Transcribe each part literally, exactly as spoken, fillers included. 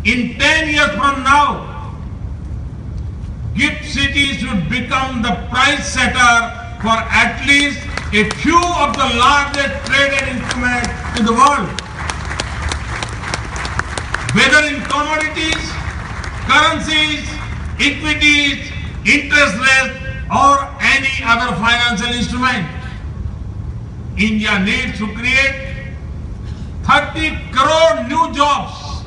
in ten years from now, GIFT City should become the price setter for at least a few of the largest traded instruments in the world. Whether in commodities, currencies, equities, interest rates, or any other financial instrument, India needs to create thirty crore new jobs.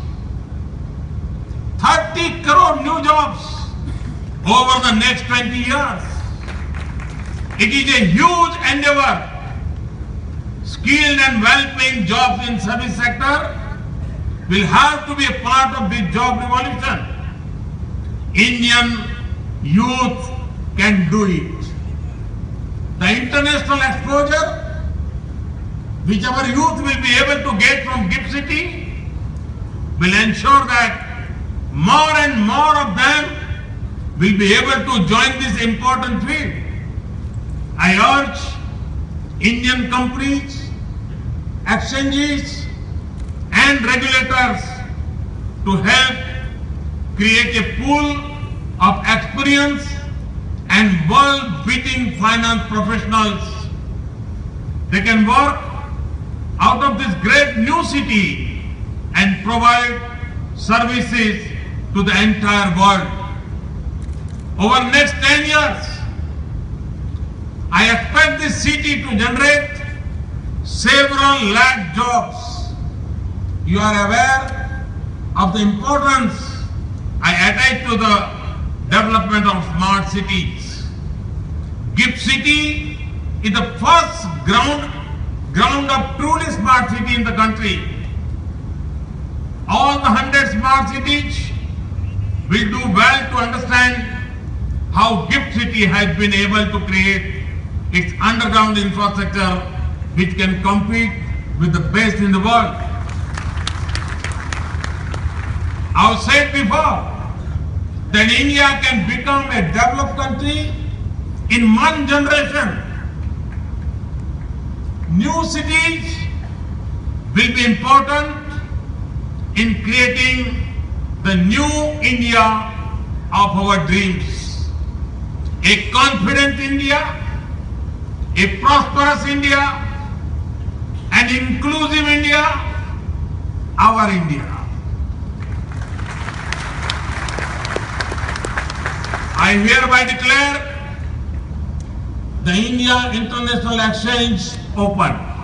thirty crore new jobs over the next twenty years. It is a huge endeavor. Skilled and well-paying jobs in service sector will have to be a part of this job revolution. Indian youth can do it. The international exposure which our youth will be able to get from GIFT City will ensure that more and more of them will be able to join this important field. I urge Indian companies, exchanges and regulators to help create a pool of experience and world-beating finance professionals. They can work out of this great new city and provide services to the entire world. Over the next ten years, I expect this city to generate several lakh jobs. You are aware of the importance I attach to the development of smart cities. GIFT City is the first ground, ground up truly smart city in the country. All the one hundred smart cities will do well to understand how GIFT City has been able to create its underground infrastructure which can compete with the best in the world. I've said before that India can become a developed country in one generation. New cities will be important in creating the new India of our dreams. A confident India, a prosperous India, an inclusive India, our India. I hereby declare the India International Exchange open.